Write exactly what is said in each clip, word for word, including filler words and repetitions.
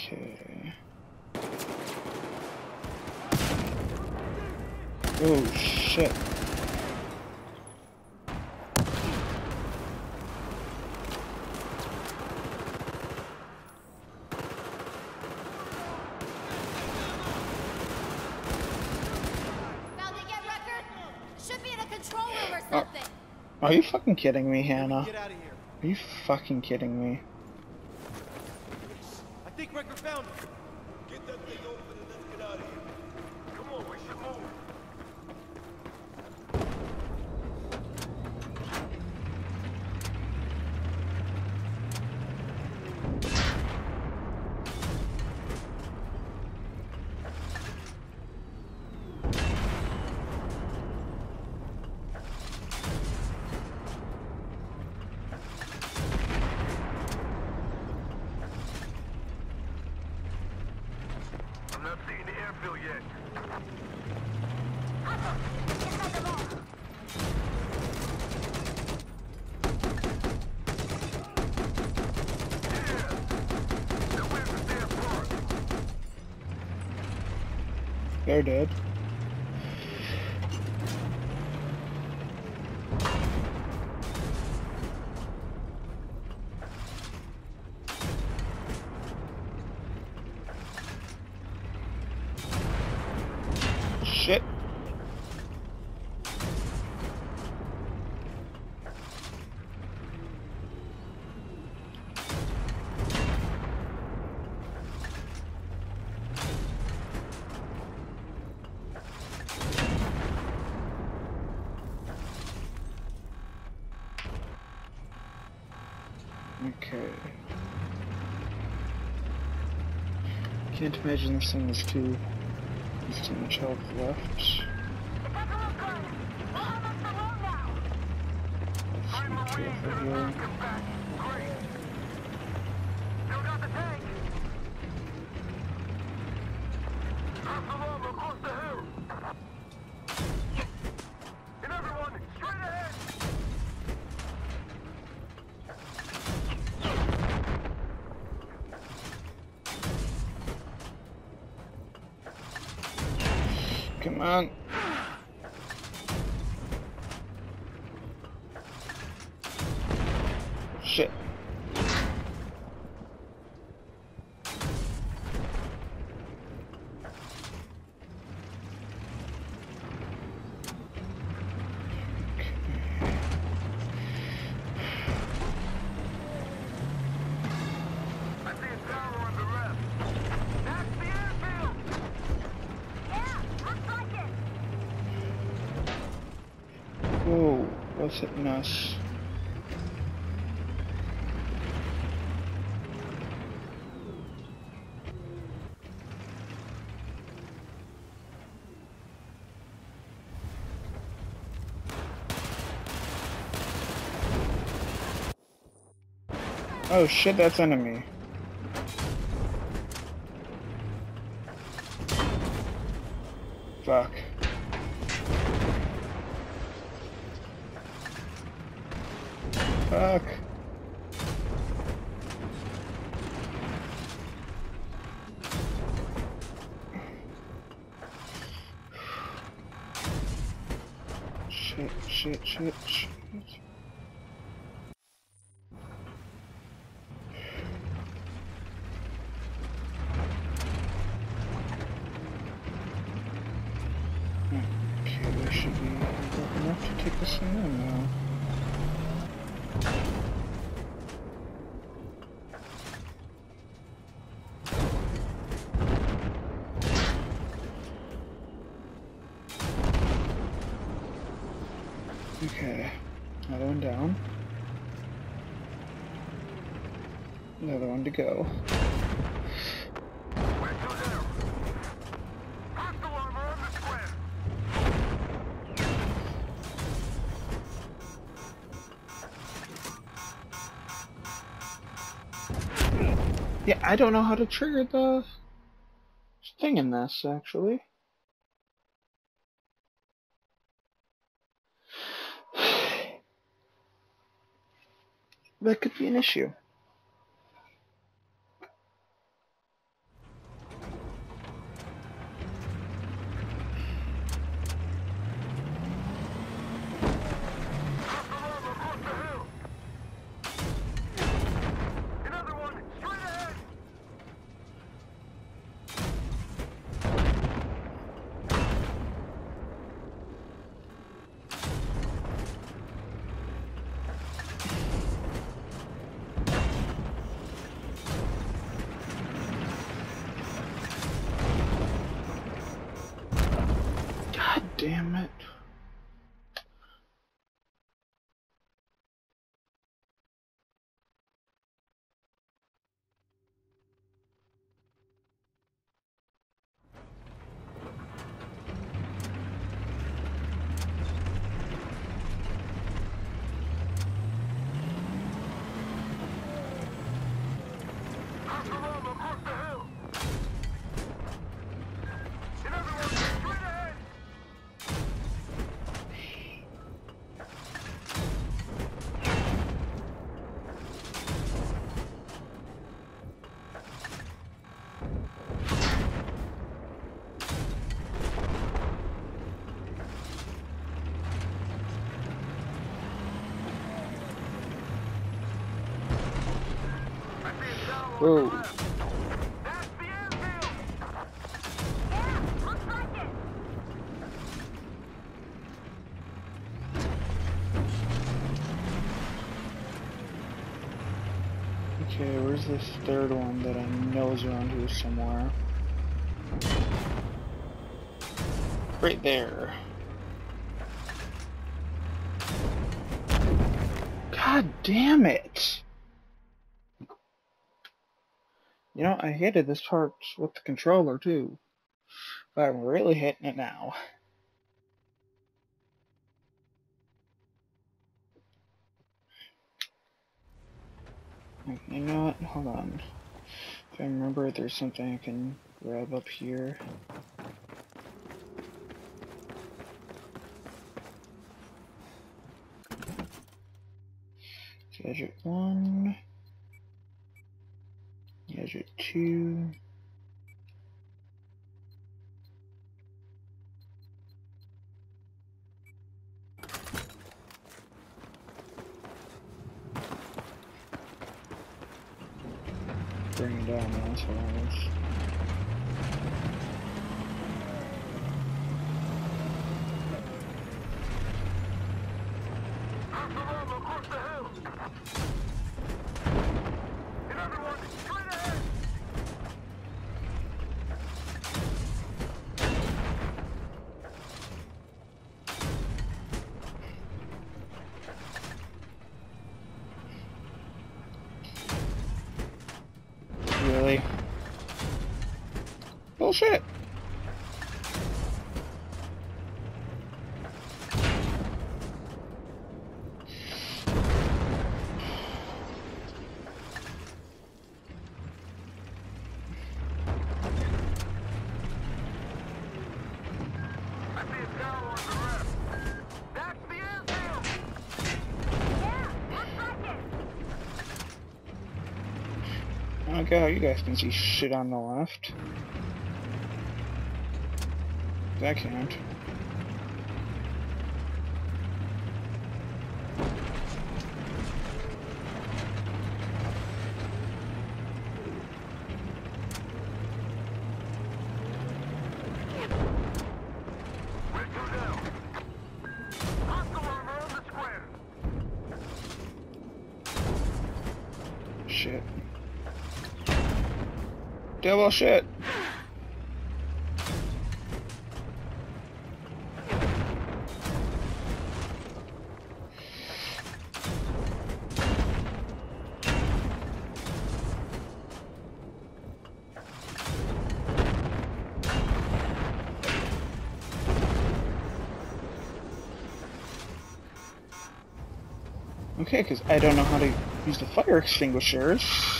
Okay. Oh shit. Found it yet, Record? Should be in a control room or Oh, something. are you fucking kidding me, Hannah? Get out of here. Are you fucking kidding me? I think Record found it. Get that thing open and let's get out of here. Come on, we should move. I'm not seeing the airfield yet. They're dead. Shit. Okay. Can't imagine this thing is too. There's too much health left. Let's be careful here. Come on. Shit. Whoa, what's hitting us? Oh shit, that's enemy. Fuck. Fuck. Shit, shit, shit, shit. Okay, we should be enough to take this thing in now. Okay, another one down. Another one to go. Yeah, I don't know how to trigger the thing in this, actually. That could be an issue. damn it. Whoa. Okay, where's this third one that I know is around here somewhere? Right there. God damn it! You know, I hated this part with the controller too, but I'm really hitting it now. You know what? Hold on. If I remember, there's something I can grab up here. Gadget one. Gadget two. Bring it down, that's what I was. Really? Bullshit! I don't get how you guys can see shit on the left. I can't. Shit. Double shit. Okay, because I don't know how to use the fire extinguishers.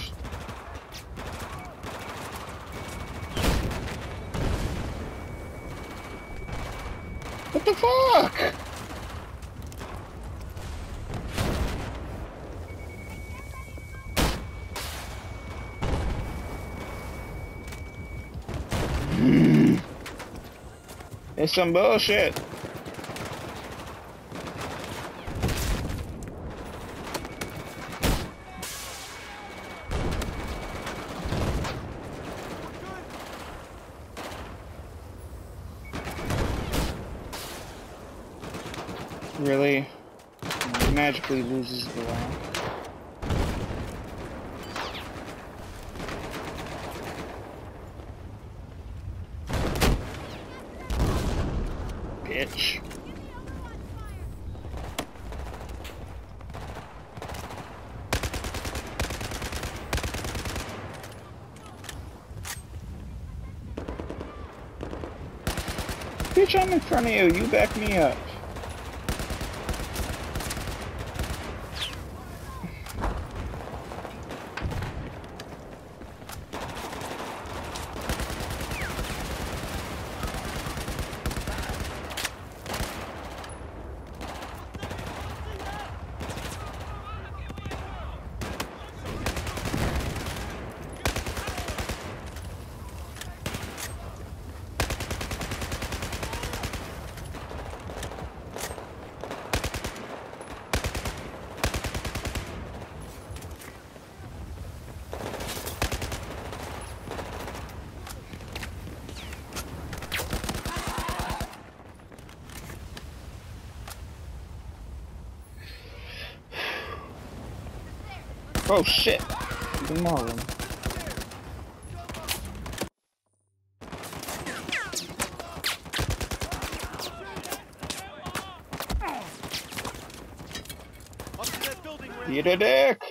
What the fuck? It's some bullshit. Really? He magically loses the lock. Bitch. Bitch, I'm in front of you. You back me up. Oh shit! Even more of them. Eat a dick!